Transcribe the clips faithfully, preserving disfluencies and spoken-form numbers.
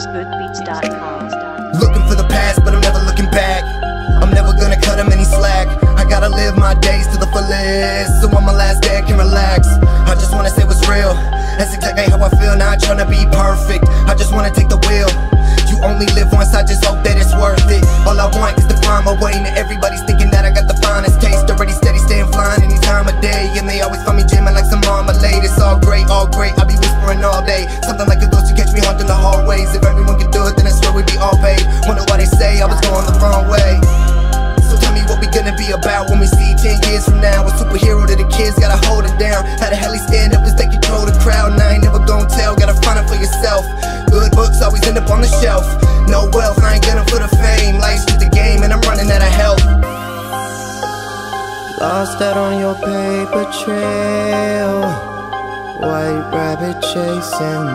Alex Good Beats dot com. Looking for the past, but I'm never looking back. I'm never gonna cut him any slack. I gotta live my days to the fullest, so on my last day I can relax. I just wanna say what's real. That's exactly how I feel, not trying to be perfect. I just wanna take the wheel. You only live once, I just hope that it's worth it. All I want is to find my way, and everybody's thinking that I got the finest taste. Already steady, staying flying any time of day, and they always find me jamming like some marmalade. It's all great, all great, I'll be whispering all day. Something like a ghost to catch me haunting the hallways. If everyone could do it, then I swear we'd be all paid. Wonder why they say I was going the wrong way. So tell me what we gonna be about when we see ten years from now. A superhero to the kids, gotta hold it down. How the hell he stand up as they control the crowd? And I ain't never gonna tell, gotta find it for yourself. Good books always end up on the shelf. No wealth, I ain't gonna for the fame. Life's just a game and I'm running out of help. Lost out on your paper trail, white rabbit chasing.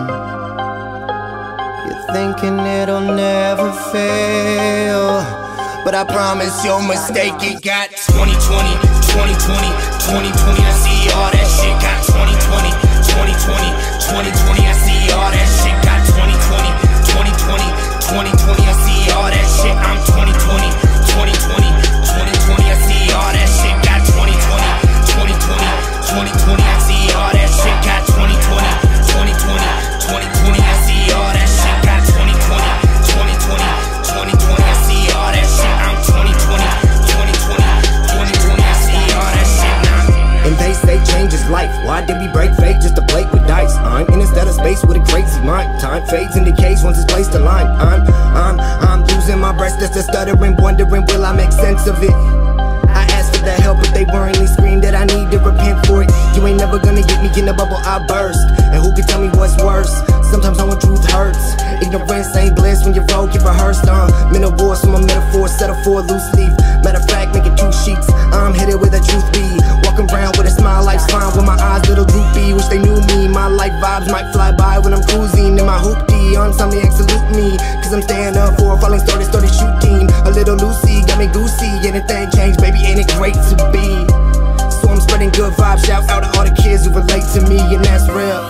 You're thinking it'll never fail, but I promise you're mistaken. Got twenty twenty, twenty twenty, twenty twenty, I see all that shit. Got twenty twenty, twenty twenty, twenty twenty, I see all that shit. Got twenty twenty, twenty twenty, twenty twenty, I see all that shit. I'm twenty twenty, twenty twenty, twenty twenty, I see all that shit. Got twenty twenty, twenty twenty, twenty twenty, I see all that shit. Got twenty twenty, twenty twenty, twenty twenty, I see all that shit. Got twenty twenty, twenty twenty, twenty twenty, I see all that shit. I'm twenty twenty, twenty twenty, twenty twenty, I see all that shit now. And they say change is life. Why did we break fate just to play with dice? I'm in instead of space with a crazy mind. Time fades and decays once it's placed a line. I'm, I'm, I'm losing my breath just a stuttering, wondering will I make sense of it? I asked for the help, but they worryingly screamed that I need to repent for it. You ain't never gonna get me in the bubble I burst. And who can tell me what's worse? Sometimes knowing truth hurts. Ignorance ain't bliss when you roll, get rehearsed on. Mental voice from a metaphor, settle for a loose leaf. Matter of fact, make it two sheets. I'm headed where the truth be. Walking around with a smile, life's fine with my eyes little droopy. Wish they knew me, my life vibes might fly by when I'm cruising in my hoopty. On something salute me, cause I'm staying up for a falling started, started shooting. A little loosey, got me goosey. Anything changed, baby, ain't it great to be? So I'm spreading good vibes, shout out to all the kids who relate to me, and that's real.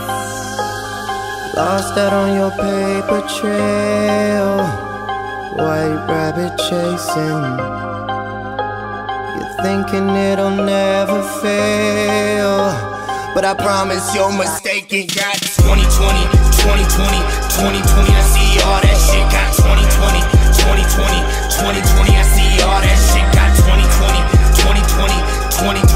lost out on your paper trail, white rabbit chasing. You're thinking it'll never fail, but I promise you're mistaken. Got twenty twenty, twenty twenty, twenty twenty, I see all that shit. Got twenty twenty, twenty twenty, twenty twenty, I see all that shit. Got twenty twenty, twenty twenty, twenty